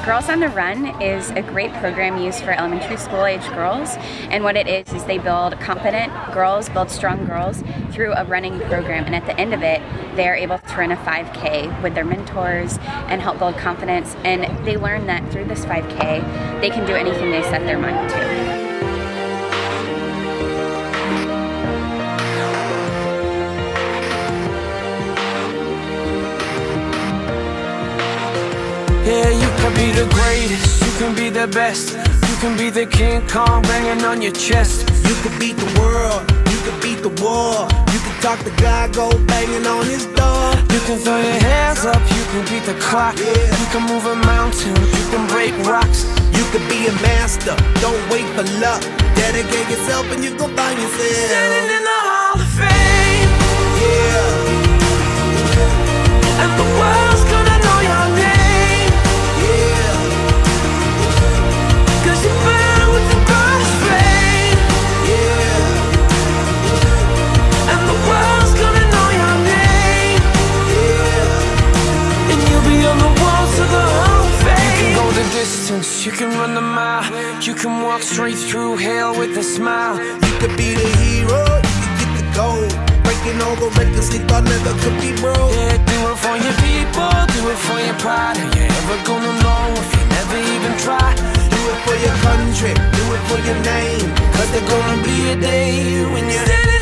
Girls on the Run is a great program used for elementary school age girls, and what it is they build confident girls, build strong girls through a running program, and at the end of it they're able to run a 5K with their mentors and help build confidence, and they learn that through this 5K they can do anything they set their mind to. Yeah, you can be the greatest, you can be the best, you can be the King Kong banging on your chest. You can beat the world, you can beat the war, you can talk to God, go banging on his door. You can throw your hands up, you can beat the clock, you can move a mountain, you can break rocks. You can be a master, don't wait for luck, dedicate yourself and you gon' find yourself standing in the Hall of Fame. Yeah. And the world's gonna know your name. You can run the mile, you can walk straight through hell with a smile. You can be the hero, you can get the gold, breaking all the records they thought never could be broke. Yeah, do it for your people, do it for your pride. Are you ever gonna know if you never even try? Do it for your country, do it for your name, cause there's gonna be a day when you're